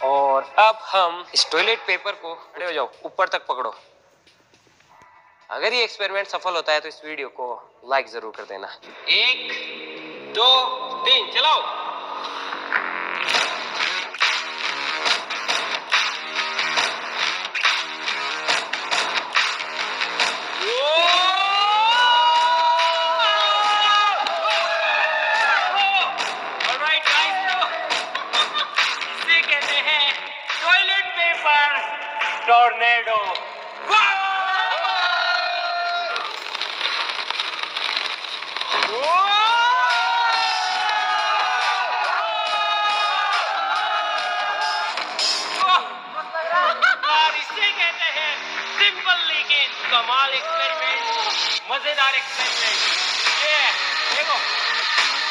और अब हम इस टॉयलेट पेपर को, खड़े हो जाओ, ऊपर तक पकड़ो। अगर ये एक्सपेरिमेंट सफल होता है तो इस वीडियो को लाइक जरूर कर देना। 1 2 3 चलाओ। टॉर्नेडो। इसे कहते हैं सिंपल लेकिन कमाल एक्सपेरिमेंट, मजेदार एक्सपेरिमेंट। ये देखो।